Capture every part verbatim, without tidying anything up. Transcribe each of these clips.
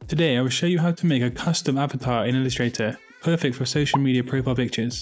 Today I will show you how to make a custom avatar in Illustrator, perfect for social media profile pictures.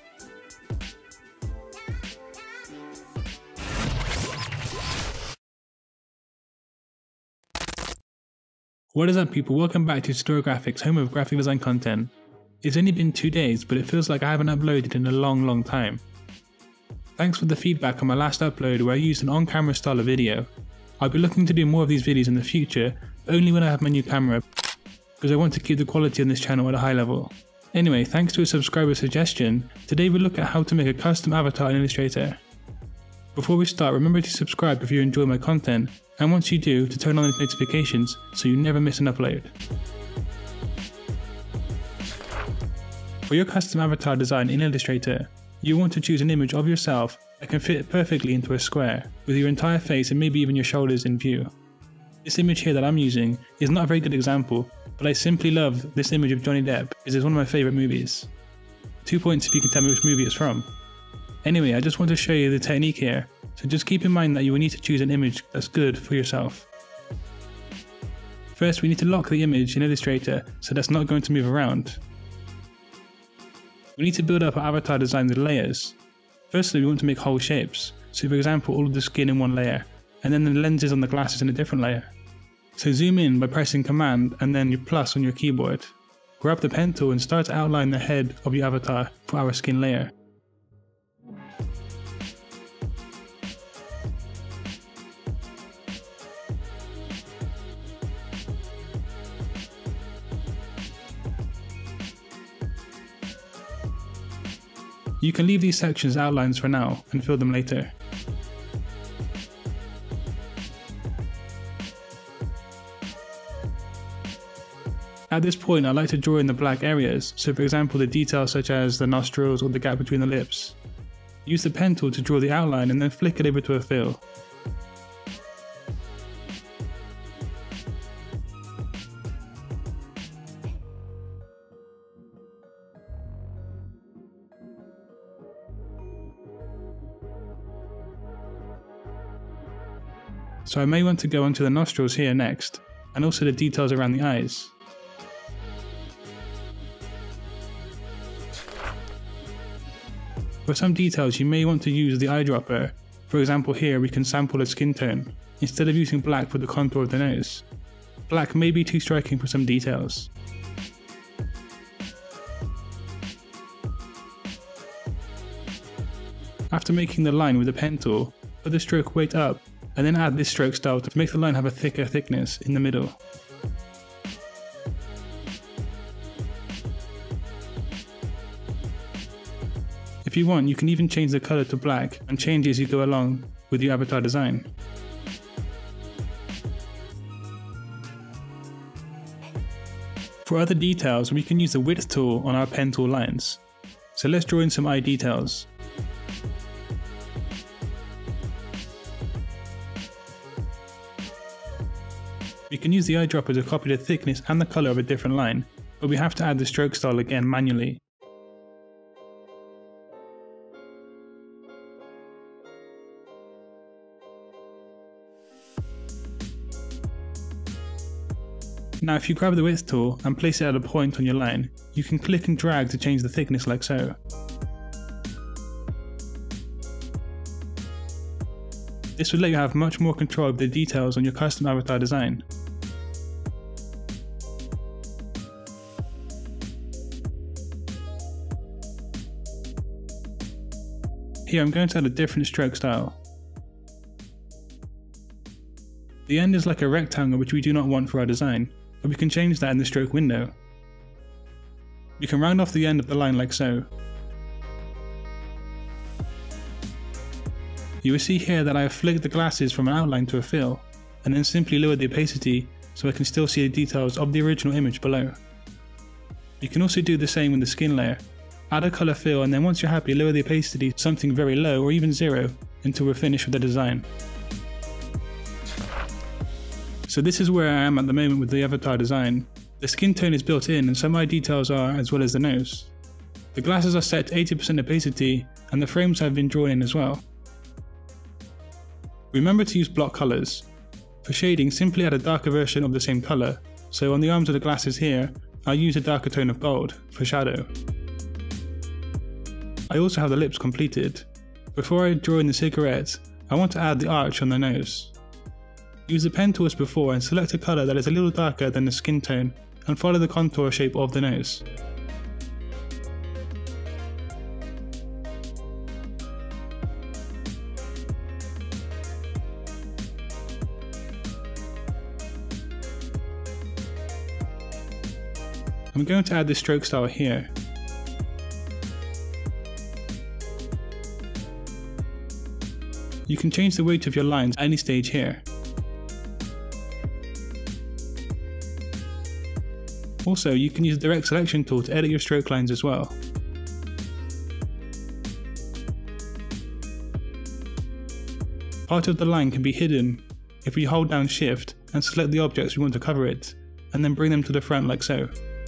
What is up people, welcome back to Satori Graphics, home of graphic design content. It's only been two days, but it feels like I haven't uploaded in a long long time. Thanks for the feedback on my last upload where I used an on-camera style of video. I'll be looking to do more of these videos in the future, but only when I have my new camera, because I want to keep the quality on this channel at a high level. Anyway, thanks to a subscriber suggestion, today we'll look at how to make a custom avatar in Illustrator. Before we start, remember to subscribe if you enjoy my content, and once you do, to turn on the notifications so you never miss an upload. For your custom avatar design in Illustrator, you want to choose an image of yourself that can fit perfectly into a square, with your entire face and maybe even your shoulders in view. This image here that I'm using is not a very good example, but I simply love this image of Johnny Depp because it's one of my favourite movies. Two points if you can tell me which movie it's from. Anyway, I just want to show you the technique here, so just keep in mind that you will need to choose an image that's good for yourself. First, we need to lock the image in Illustrator so that's not going to move around. We need to build up our avatar design with layers. Firstly, we want to make whole shapes, so for example all of the skin in one layer, and then the lenses on the glasses in a different layer. So zoom in by pressing Command and then your plus on your keyboard. Grab the pen tool and start to outline the head of your avatar for our skin layer. You can leave these sections outlines for now and fill them later. At this point I like to draw in the black areas, so for example the details such as the nostrils or the gap between the lips. Use the pen tool to draw the outline and then flick it over to a fill. So I may want to go onto the nostrils here next, and also the details around the eyes. For some details you may want to use the eyedropper. For example here we can sample a skin tone, instead of using black for the contour of the nose. Black may be too striking for some details. After making the line with the pen tool, put the stroke weight up, and then add this stroke style to make the line have a thicker thickness in the middle. If you want, you can even change the colour to black and change as you go along with your avatar design. For other details, we can use the width tool on our pen tool lines. So let's draw in some eye details. We can use the eyedropper to copy the thickness and the colour of a different line, but we have to add the stroke style again manually. Now if you grab the width tool and place it at a point on your line, you can click and drag to change the thickness like so. This will let you have much more control of the details on your custom avatar design. Here I'm going to add a different stroke style. The end is like a rectangle which we do not want for our design, but we can change that in the stroke window. We can round off the end of the line like so. You will see here that I have flicked the glasses from an outline to a fill, and then simply lowered the opacity so I can still see the details of the original image below. You can also do the same with the skin layer. Add a colour fill and then once you're happy, lower the opacity to something very low or even zero until we're finished with the design. So this is where I am at the moment with the avatar design. The skin tone is built in and some eye details are, as well as the nose. The glasses are set to eighty percent opacity and the frames have been drawn in as well. Remember to use block colours. For shading, simply add a darker version of the same colour, So on the arms of the glasses here, I'll use a darker tone of gold for shadow. I also have the lips completed. Before I draw in the cigarette, I want to add the arch on the nose. Use the pen tool as before and select a colour that is a little darker than the skin tone and follow the contour shape of the nose. I'm going to add this stroke style here. You can change the weight of your lines at any stage here. Also, you can use the direct selection tool to edit your stroke lines as well. Part of the line can be hidden if we hold down Shift and select the objects we want to cover it, and then bring them to the front like so.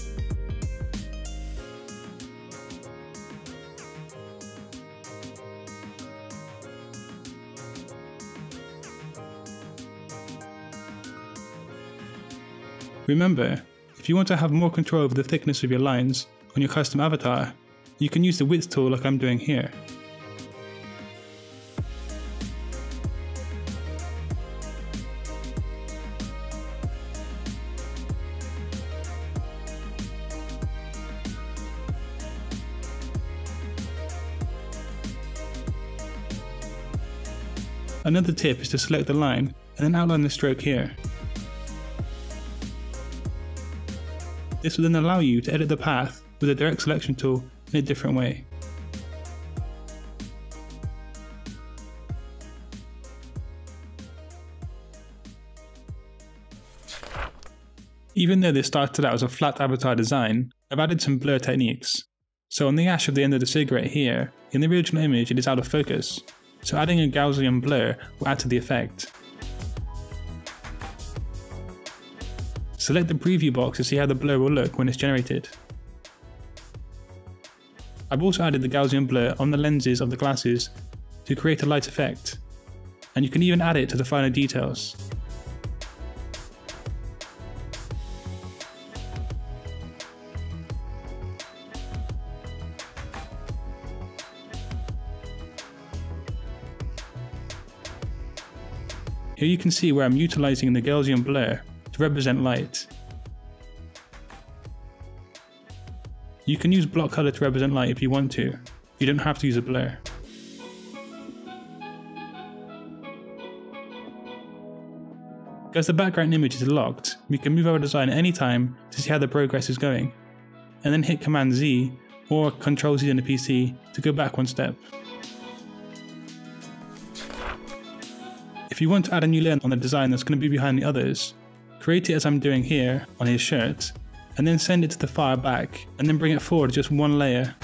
Remember, if you want to have more control over the thickness of your lines on your custom avatar, you can use the width tool like I'm doing here. Another tip is to select the line and then outline the stroke here. This will then allow you to edit the path with a direct selection tool in a different way. Even though this started out as a flat avatar design, I've added some blur techniques. So on the ash of the end of the cigarette here, in the original image it is out of focus, so adding a gaussian blur will add to the effect. Select the preview box to see how the blur will look when it's generated. I've also added the Gaussian blur on the lenses of the glasses to create a light effect, and you can even add it to the finer details. Here you can see where I'm utilising the Gaussian blur to represent light. You can use block colour to represent light if you want to. You don't have to use a blur. Because the background image is locked, we can move our design at any time to see how the progress is going, and then hit Command Z or Control Z on the P C to go back one step. If you want to add a new layer on the design that's going to be behind the others, create it as I'm doing here on his shirt, and then send it to the far back, and then bring it forward just one layer.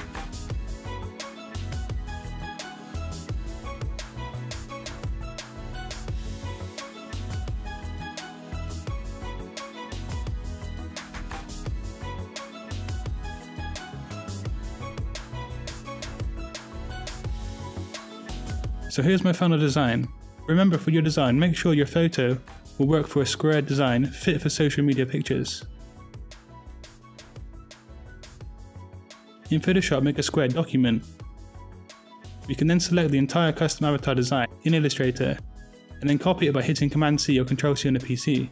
So here's my final design. Remember, for your design, make sure your photo will work for a square design fit for social media pictures. In Photoshop, make a square document. We can then select the entire custom avatar design in Illustrator, and then copy it by hitting Command C or Control C on the P C.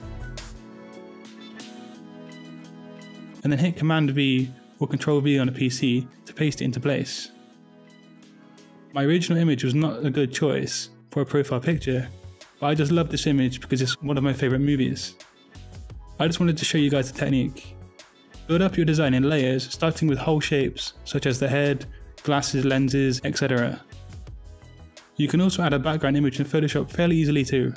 And then hit Command V or Control V on the P C to paste it into place. My original image was not a good choice for a profile picture, but I just love this image because it's one of my favourite movies. I just wanted to show you guys the technique. Build up your design in layers, starting with whole shapes such as the head, glasses, lenses, et cetera. You can also add a background image in Photoshop fairly easily too.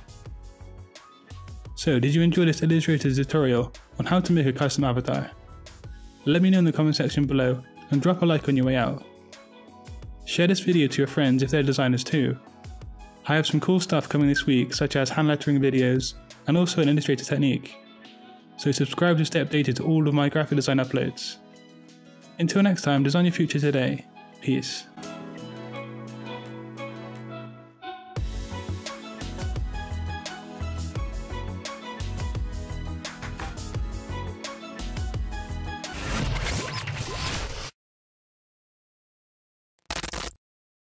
So, did you enjoy this Illustrator tutorial on how to make a custom avatar? Let me know in the comment section below and drop a like on your way out. Share this video to your friends if they're designers too. I have some cool stuff coming this week, such as hand lettering videos and also an Illustrator technique. So subscribe to stay updated to all of my graphic design uploads. Until next time, design your future today. Peace.